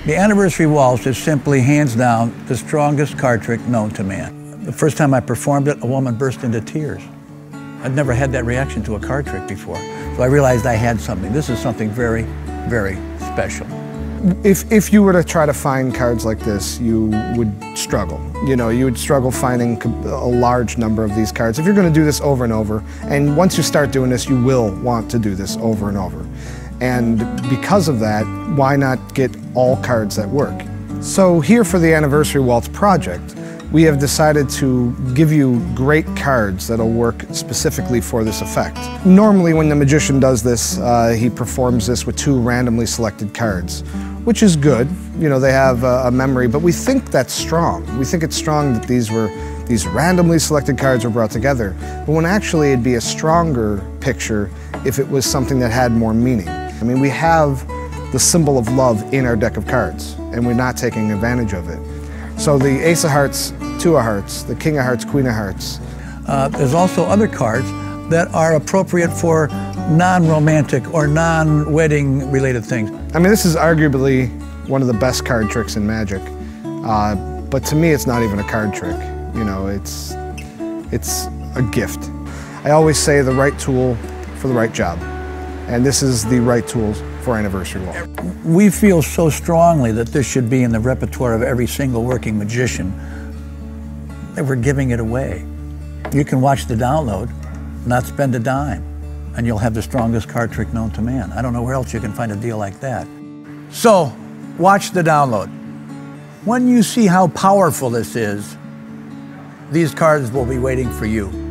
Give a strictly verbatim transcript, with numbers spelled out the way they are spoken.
The Anniversary Waltz is simply, hands down, the strongest card trick known to man. The first time I performed it, a woman burst into tears. I'd never had that reaction to a card trick before. So I realized I had something. This is something very, very special. If, if you were to try to find cards like this, you would struggle. You know, you would struggle finding a large number of these cards. If you're going to do this over and over, and once you start doing this, you will want to do this over and over. And because of that, why not get all cards that work? So here for the Anniversary Waltz project, we have decided to give you great cards that'll work specifically for this effect. Normally when the magician does this, uh, he performs this with two randomly selected cards, which is good. You know, they have a, a memory, but we think that's strong. We think it's strong that these were these randomly selected cards were brought together, but when actually it'd be a stronger picture if it was something that had more meaning. I mean, we have the symbol of love in our deck of cards, and we're not taking advantage of it. So the Ace of Hearts, Two of Hearts, the King of Hearts, Queen of Hearts. Uh, there's also other cards that are appropriate for non-romantic or non-wedding related things. I mean, this is arguably one of the best card tricks in Magic, uh, but to me it's not even a card trick. You know, it's, it's a gift. I always say the right tool for the right job, and this is the right tools for Anniversary Waltz. We feel so strongly that this should be in the repertoire of every single working magician that we're giving it away. You can watch the download, not spend a dime, and you'll have the strongest card trick known to man. I don't know where else you can find a deal like that. So, watch the download. When you see how powerful this is, these cards will be waiting for you.